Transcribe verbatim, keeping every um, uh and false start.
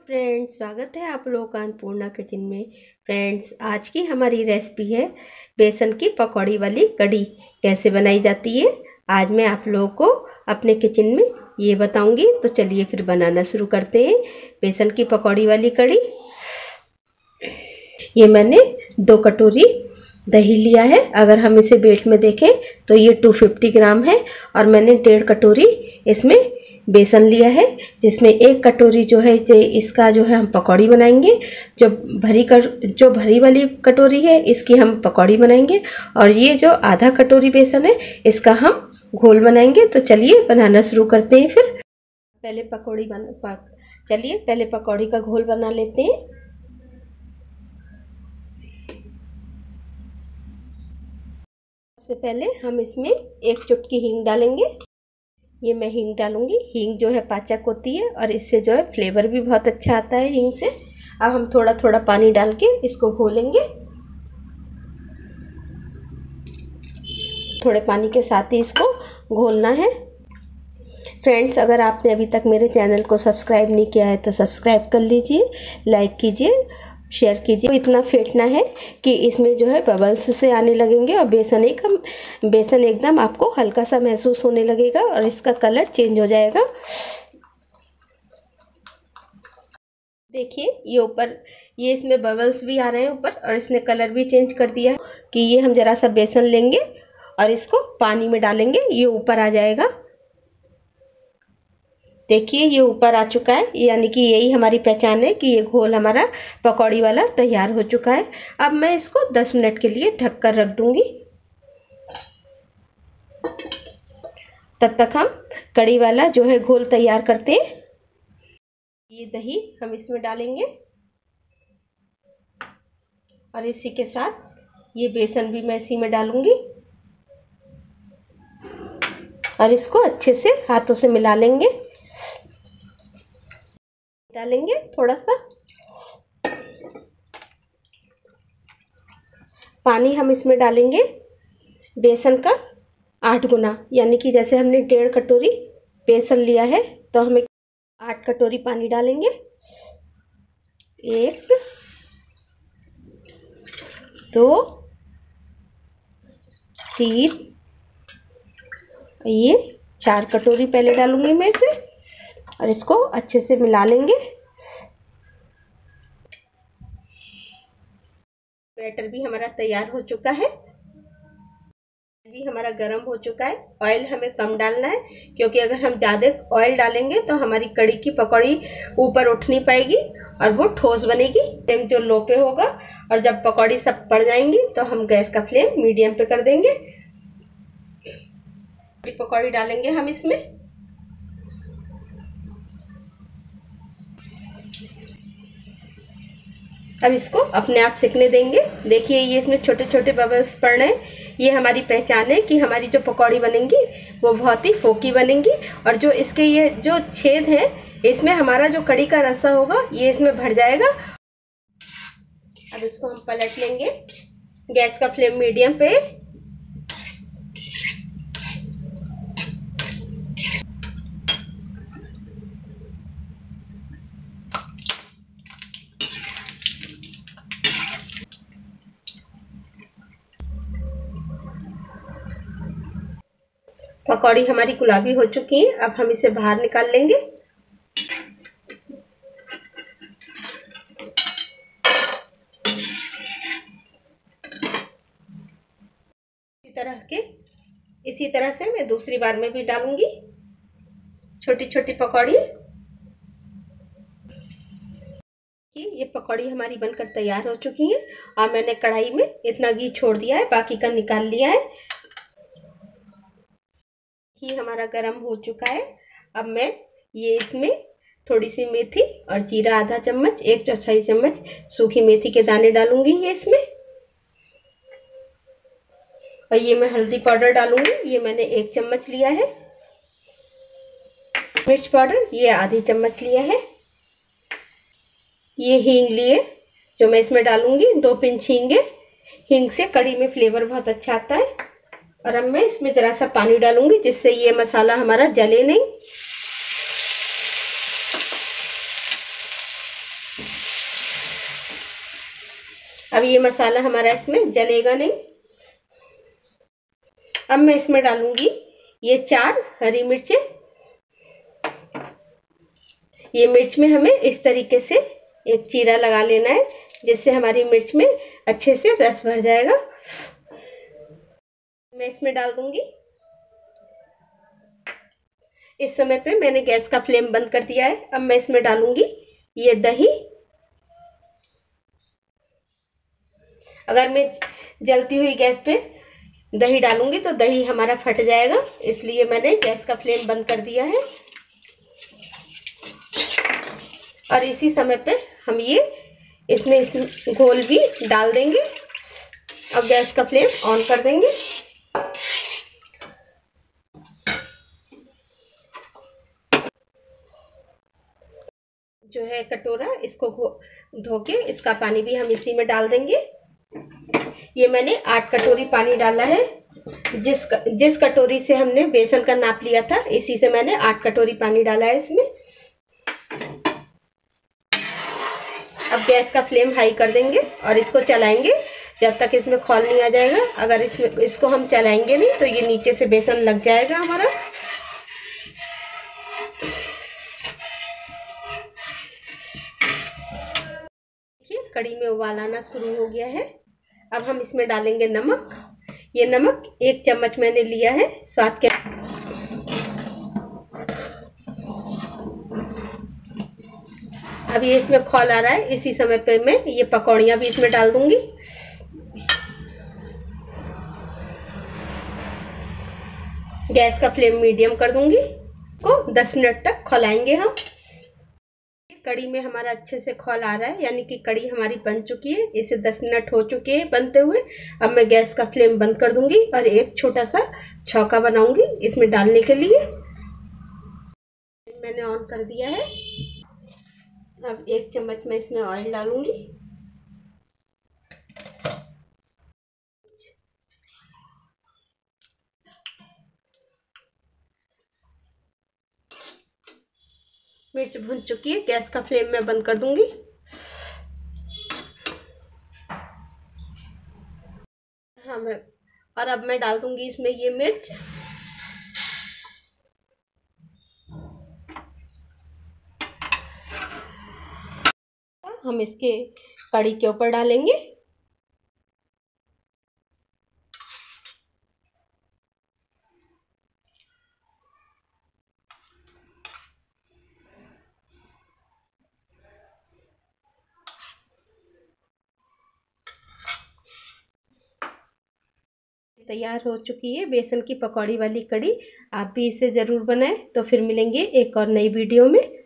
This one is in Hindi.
फ्रेंड्स, स्वागत है आप लोगों का अन्नपूर्णा किचन में। फ्रेंड्स, आज की हमारी रेसिपी है बेसन की पकौड़ी वाली कढ़ी। कैसे बनाई जाती है आज मैं आप लोगों को अपने किचन में ये बताऊंगी। तो चलिए फिर बनाना शुरू करते हैं बेसन की पकौड़ी वाली कढ़ी। ये मैंने दो कटोरी दही लिया है। अगर हम इसे वेट में देखें तो ये दो सौ पचास ग्राम है। और मैंने डेढ़ कटोरी इसमें बेसन लिया है, जिसमें एक कटोरी जो है जो इसका जो है हम पकौड़ी बनाएंगे। जो भरी कर जो भरी वाली कटोरी है इसकी हम पकौड़ी बनाएंगे, और ये जो आधा कटोरी बेसन है इसका हम घोल बनाएंगे। तो चलिए बनाना शुरू करते हैं। फिर पहले पकौड़ी बना चलिए पहले पकौड़ी का घोल बना लेते हैं। सबसे पहले हम इसमें एक चुटकी हींग डालेंगे। ये मैं हींग डालूंगी। हींग जो है पाचक होती है और इससे जो है फ्लेवर भी बहुत अच्छा आता है हींग से। अब हम थोड़ा थोड़ा पानी डाल के इसको घोलेंगे। थोड़े पानी के साथ ही इसको घोलना है। फ्रेंड्स, अगर आपने अभी तक मेरे चैनल को सब्सक्राइब नहीं किया है तो सब्सक्राइब कर लीजिए, लाइक कीजिए, शेयर कीजिए। इतना फेंटना है कि इसमें जो है बबल्स से आने लगेंगे और बेसन एक बेसन एकदम आपको हल्का सा महसूस होने लगेगा और इसका कलर चेंज हो जाएगा। देखिए ये ऊपर ये इसमें बबल्स भी आ रहे हैं ऊपर, और इसने कलर भी चेंज कर दिया है। कि ये हम जरा सा बेसन लेंगे और इसको पानी में डालेंगे, ये ऊपर आ जाएगा। देखिए ये ऊपर आ चुका है, यानी कि यही हमारी पहचान है कि ये घोल हमारा पकौड़ी वाला तैयार हो चुका है। अब मैं इसको दस मिनट के लिए ढक कर रख दूंगी। तब तक हम कढ़ी वाला जो है घोल तैयार करते हैं। ये दही हम इसमें डालेंगे और इसी के साथ ये बेसन भी मैं इसी में डालूंगी और इसको अच्छे से हाथों से मिला लेंगे। डालेंगे थोड़ा सा पानी, हम इसमें डालेंगे बेसन का आठ गुना, यानी कि जैसे हमने डेढ़ कटोरी बेसन लिया है तो हम आठ कटोरी पानी डालेंगे। एक, दो, तीन, ये चार कटोरी पहले डालूंगी मैं इसे और इसको अच्छे से मिला लेंगे। बैटर भी हमारा तैयार हो चुका है, भी हमारा गर्म हो चुका है। ऑयल हमें कम डालना है, क्योंकि अगर हम ज़्यादा ऑयल डालेंगे तो हमारी कढ़ी की पकौड़ी ऊपर उठ नहीं पाएगी और वो ठोस बनेगी। फ्लेम जो लो पे होगा, और जब पकौड़ी सब पड़ जाएंगी तो हम गैस का फ्लेम मीडियम पे कर देंगे। पकौड़ी डालेंगे हम इसमें। अब इसको अपने आप सिकने देंगे। देखिए ये इसमें छोटे छोटे बबल्स पड़ रहे हैं। ये हमारी पहचान है कि हमारी जो पकौड़ी बनेंगी वो बहुत ही फोकी बनेंगी, और जो इसके ये जो छेद है इसमें हमारा जो कढ़ी का रसा होगा ये इसमें भर जाएगा। अब इसको हम पलट लेंगे। गैस का फ्लेम मीडियम पे। पकौड़ी हमारी गुलाबी हो चुकी है। अब हम इसे बाहर निकाल लेंगे। इसी तरह के इसी तरह से मैं दूसरी बार में भी डालूंगी छोटी छोटी पकौड़ी। ये पकौड़ी हमारी बनकर तैयार हो चुकी है और मैंने कढ़ाई में इतना घी छोड़ दिया है, बाकी का निकाल लिया है। घी हमारा गर्म हो चुका है। अब मैं ये इसमें थोड़ी सी मेथी और जीरा आधा चम्मच, एक चौथाई चम्मच सूखी मेथी के दाने डालूंगी ये इसमें। और ये मैं हल्दी पाउडर डालूंगी, ये मैंने एक चम्मच लिया है। मिर्च पाउडर ये आधी चम्मच लिया है। ये हींग लिए जो मैं इसमें डालूंगी, दो पिंच हींग है। हींग से कढ़ी में फ्लेवर बहुत अच्छा आता है। और अब मैं इसमें जरा सा पानी डालूंगी जिससे ये मसाला हमारा जले नहीं। अब ये मसाला हमारा इसमें जलेगा नहीं। अब मैं इसमें डालूंगी ये चार हरी मिर्चें। ये मिर्च में हमें इस तरीके से एक चीरा लगा लेना है, जिससे हमारी मिर्च में अच्छे से रस भर जाएगा। मैं इसमें डाल दूंगी। इस समय पे मैंने गैस का फ्लेम बंद कर दिया है। अब मैं इसमें डालूंगी ये दही। अगर मैं जलती हुई गैस पे दही डालूंगी तो दही हमारा फट जाएगा, इसलिए मैंने गैस का फ्लेम बंद कर दिया है। और इसी समय पे हम ये इसमें इस घोल भी डाल देंगे और गैस का फ्लेम ऑन कर देंगे। जो है कटोरा, इसको धो के इसका पानी भी हम इसी में डाल देंगे। ये मैंने आठ कटोरी पानी डाला है। जिस जिस कटोरी से हमने बेसन का नाप लिया था, इसी से मैंने आठ कटोरी पानी डाला है इसमें। अब गैस का फ्लेम हाई कर देंगे और इसको चलाएंगे जब तक इसमें खौल नहीं आ जाएगा। अगर इसमें इसको हम चलाएंगे नहीं तो ये नीचे से बेसन लग जाएगा हमारा। देखिए कढ़ी में उबाल आना शुरू हो गया है। अब हम इसमें डालेंगे नमक। ये नमक एक चम्मच मैंने लिया है स्वाद के। अब ये इसमें खौल आ रहा है, इसी समय पे मैं ये पकौड़ियाँ भी इसमें डाल दूंगी। गैस का फ्लेम मीडियम कर दूंगी। को दस मिनट तक खौलाएंगे हम। कढ़ी में हमारा अच्छे से खौल आ रहा है, यानी कि कढ़ी हमारी बन चुकी है। इसे दस मिनट हो चुके हैं बनते हुए। अब मैं गैस का फ्लेम बंद कर दूंगी और एक छोटा सा छौंका बनाऊंगी इसमें डालने के लिए। मैंने ऑन कर दिया है। अब एक चम्मच में इसमें ऑयल डालूंगी। मिर्च भुन चुकी है, गैस का फ्लेम मैं बंद कर दूंगी। हाँ मैं और अब मैं डाल दूंगी इसमें ये मिर्च। हम इसके कढ़ी के ऊपर डालेंगे। तैयार हो चुकी है बेसन की पकौड़ी वाली कढ़ी। आप भी इसे ज़रूर बनाएं। तो फिर मिलेंगे एक और नई वीडियो में।